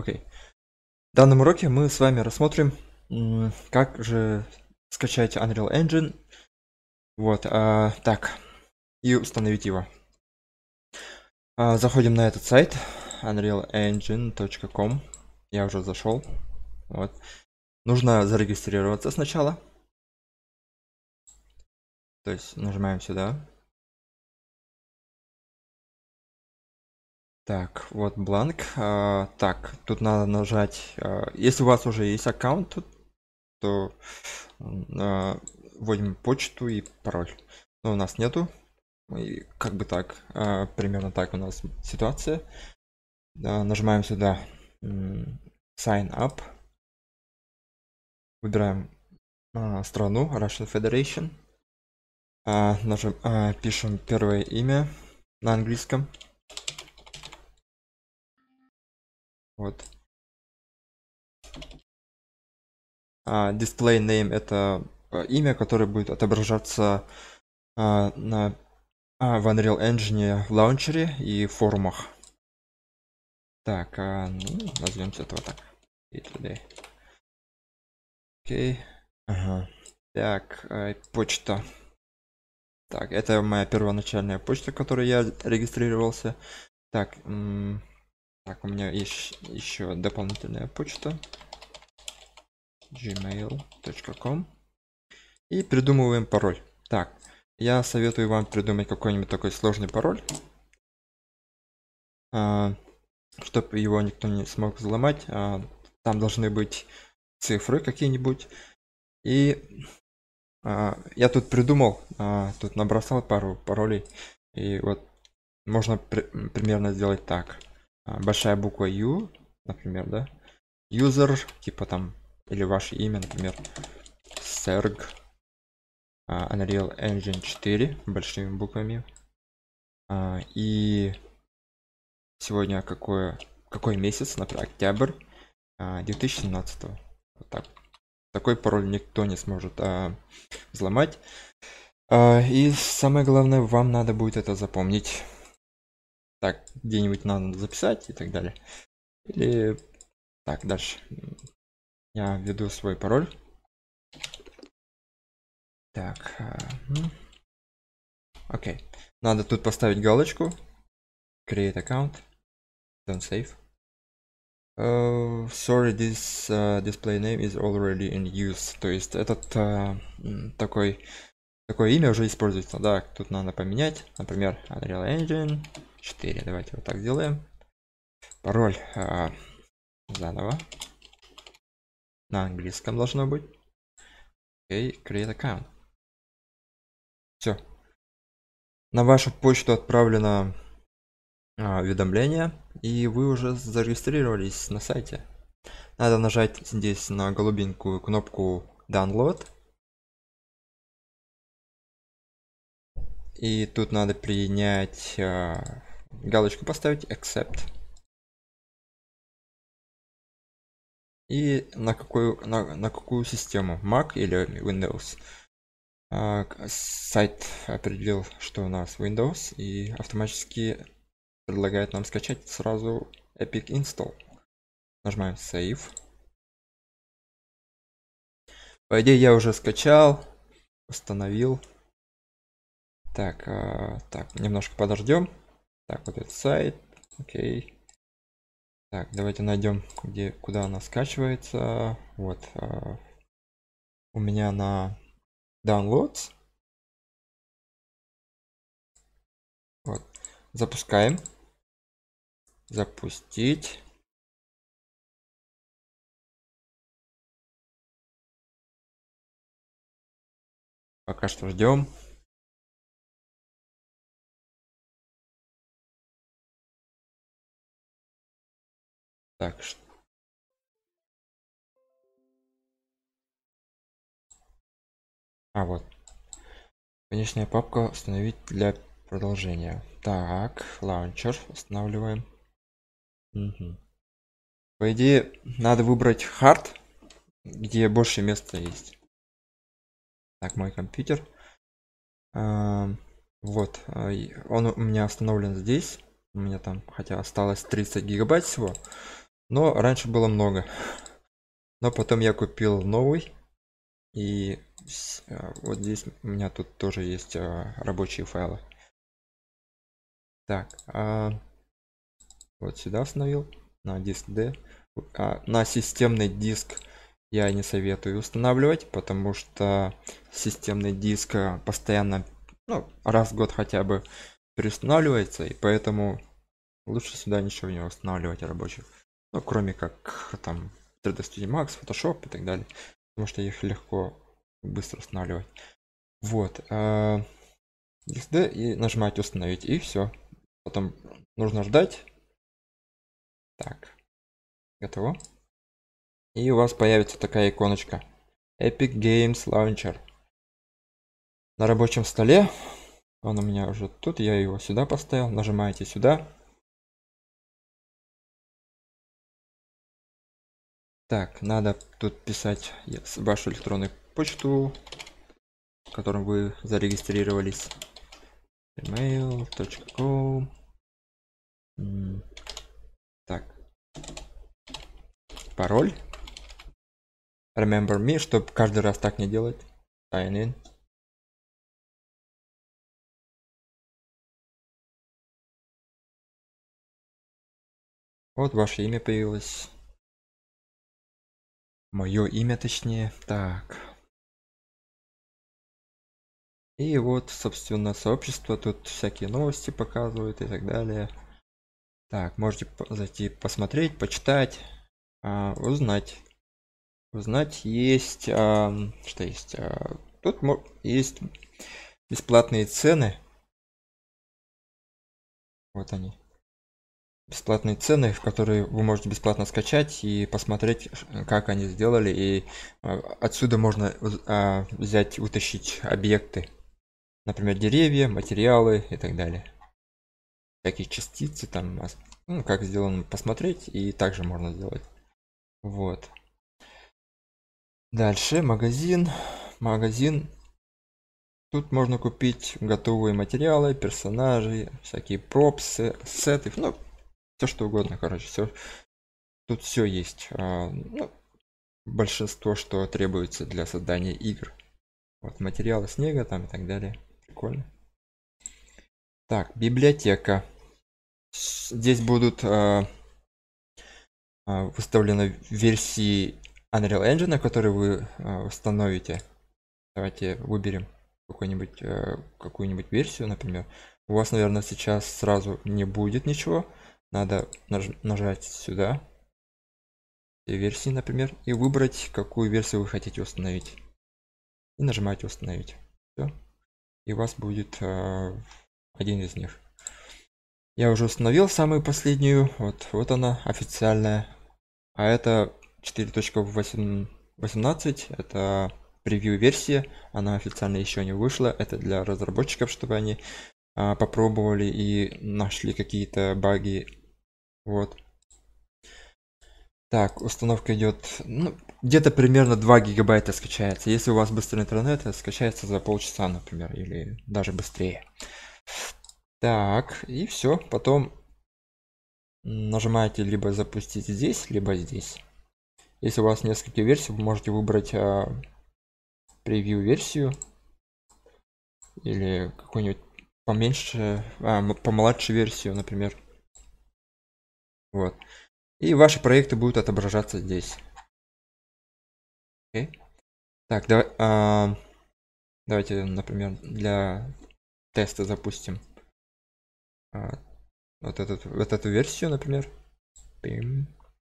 Окей. В данном уроке мы с вами рассмотрим, как же скачать Unreal Engine. Вот, так, и установить его. Заходим на этот сайт unrealengine.com. Я уже зашел. Вот. Нужно зарегистрироваться сначала. То есть нажимаем сюда. Так, вот бланк. Так, тут надо нажать. Если у вас уже есть аккаунт тут, то вводим почту и пароль. Но у нас нету. И как бы так, примерно так у нас ситуация. Нажимаем сюда Sign Up. Выбираем страну Russian Federation. Пишем первое имя на английском. Вот. Display name это имя, которое будет отображаться в Unreal Engine в лаунчере и форумах. Так, назовем этого так. Окей. Ага. Так, почта. Так, это моя первоначальная почта, которой я регистрировался. Так, так, у меня есть еще дополнительная почта. gmail.com. И придумываем пароль. Так, я советую вам придумать какой-нибудь такой сложный пароль, чтобы его никто не смог взломать. Там должны быть цифры какие-нибудь. И я тут придумал, тут набросал пару паролей. И вот можно примерно сделать так. Большая буква U, например, да? User, типа там, или ваше имя, например. Serg. Unreal Engine 4, большими буквами. И сегодня какой месяц, например, октябрь 2017. Вот так. Такой пароль никто не сможет взломать. И самое главное, вам надо будет это запомнить. Так, где-нибудь надо записать и так далее. Или так, дальше. Я введу свой пароль. Так. Окей. Надо тут поставить галочку. Create account. Don't save. Sorry, this display name is already in use. То есть этот такое имя уже используется. Да, тут надо поменять. Например, Unreal Engine 4. Давайте вот так сделаем. Пароль заново. На английском должно быть. Окей, create account. Все. На вашу почту отправлено уведомление, и вы уже зарегистрировались на сайте. Надо нажать здесь на голубенькую кнопку Download. И тут надо принять, галочку поставить Accept. И на какую систему? Mac или Windows? Сайт определил, что у нас Windows, и автоматически предлагает нам скачать сразу Epic Install. Нажимаем Save. По идее я уже скачал, установил. Так, так, немножко подождем. Так, вот этот сайт. Окей. Так, давайте найдем, куда она скачивается. Вот. У меня на Downloads. Вот. Запускаем. Запустить. Пока что ждем. Так, вот. Конечная папка установить для продолжения. Так, лаунчер устанавливаем. Угу. По идее, надо выбрать hard, где больше места есть. Так, мой компьютер. Вот, он у меня установлен здесь. У меня там, хотя осталось 30 гигабайт всего. Но раньше было много. Но потом я купил новый. И вот здесь у меня тут тоже есть рабочие файлы. Так, вот сюда установил на диск D. На системный диск я не советую устанавливать, потому что системный диск постоянно, ну, раз в год хотя бы переустанавливается, и поэтому лучше сюда ничего не устанавливать рабочих. Ну, кроме как там 3D Studio Max, Photoshop и так далее, потому что их легко быстро устанавливать. Вот. Диск D и нажимаете установить, и все. Потом нужно ждать. Так, готово. И у вас появится такая иконочка. Epic Games Launcher. На рабочем столе. Он у меня уже тут. Я его сюда поставил. Нажимаете сюда. Так, надо тут писать вашу электронную почту, в котором вы зарегистрировались. email.com. Так. Пароль. Remember me, чтобы каждый раз так не делать. Sign in. Вот ваше имя появилось. Мое имя точнее. Так. И вот, собственно, сообщество. Тут всякие новости показывают и так далее. Так, можете зайти посмотреть, почитать, узнать. Узнать есть, что есть. Тут есть бесплатные цены. Вот они. Бесплатные цены, в которые вы можете бесплатно скачать и посмотреть, как они сделали. И отсюда можно взять, утащить объекты. Например, деревья, материалы и так далее. Такие частицы там, ну, как сделано, посмотреть, и также можно сделать. Вот. Дальше магазин. Магазин. Тут можно купить готовые материалы, персонажи, всякие пропсы, сеты, ну, все что угодно, короче, все. Тут все есть. Ну, большинство, что требуется для создания игр. Вот материалы снега там и так далее. Прикольно. Так, библиотека. Здесь будут выставлены версии Unreal Engine, которые вы установите. Давайте выберем какую-нибудь версию, например. У вас, наверное, сейчас сразу не будет ничего. Надо нажать сюда. Версии, например, и выбрать, какую версию вы хотите установить. И нажимаете установить. Все. И у вас будет один из них. Я уже установил самую последнюю. Вот она, официальная. А это 4.18. Это превью версия. Она официально еще не вышла. Это для разработчиков, чтобы они попробовали и нашли какие-то баги. Вот. Так, установка идет, ну, где-то примерно 2 гигабайта скачается. Если у вас быстрый интернет, это скачается за полчаса, например, или даже быстрее. Так, и все. Потом нажимаете либо запустить здесь, либо здесь. Если у вас несколько версий, вы можете выбрать превью версию или какую-нибудь поменьше, помладше версию, например. Вот. И ваши проекты будут отображаться здесь. Okay. Так, давайте, например, для теста запустим вот эту версию, например. Пим.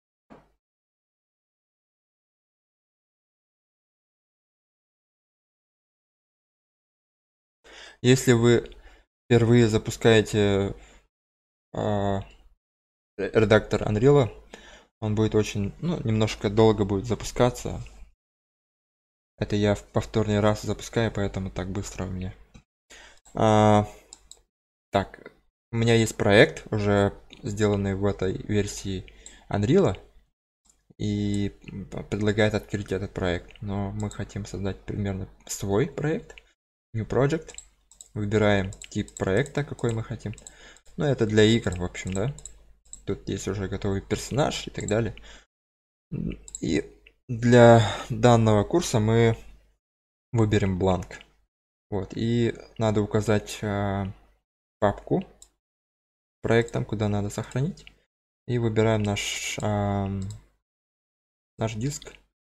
Если вы впервые запускаете редактор Unreal, он будет очень, ну, немножко долго будет запускаться. Это я в повторный раз запускаю, поэтому так быстро у меня. Так, у меня есть проект, уже сделанный в этой версии Unreal, и предлагает открыть этот проект. Но мы хотим создать примерно свой проект, New Project. Выбираем тип проекта, какой мы хотим. Ну, это для игр, в общем, да. Тут есть уже готовый персонаж и так далее. И для данного курса мы выберем бланк. Вот, и надо указать папку проектом, куда надо сохранить. И выбираем наш диск.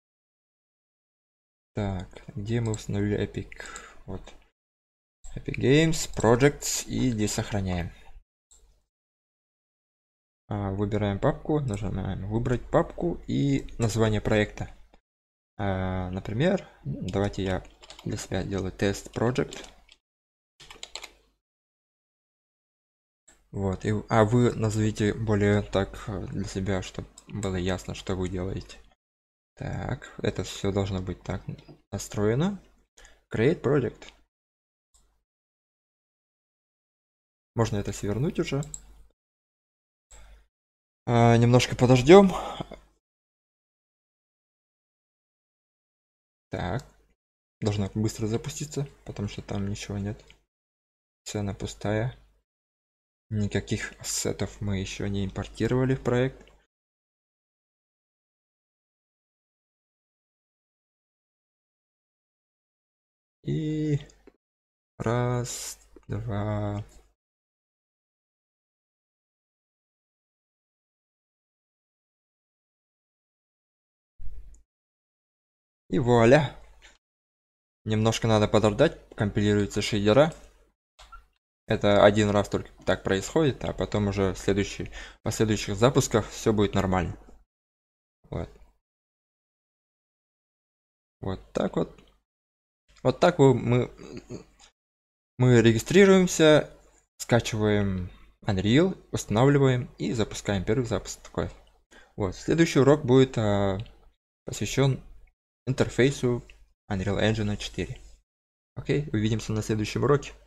Так, где мы установили Epic? Вот. Epic Games, Projects, и здесь сохраняем. Выбираем папку, нажимаем выбрать папку и название проекта. Например, давайте я для себя делаю тест project. Вот, вы назовите более так для себя, чтобы было ясно, что вы делаете. Так, это все должно быть так настроено. Create project. Можно это свернуть уже. Немножко подождем. Так, должна быстро запуститься, потому что там ничего нет. Сцена пустая. Никаких ассетов мы еще не импортировали в проект. И раз, два. И вуаля. Немножко надо подождать, компилируются шейдера. Это один раз только так происходит, а потом уже в последующих запусках все будет нормально. Вот. Вот так вот. Вот так вот мы регистрируемся, скачиваем Unreal, устанавливаем и запускаем первый запуск такой. Вот. Следующий урок будет посвящен интерфейсу Unreal Engine 4. Окей, увидимся на следующем уроке.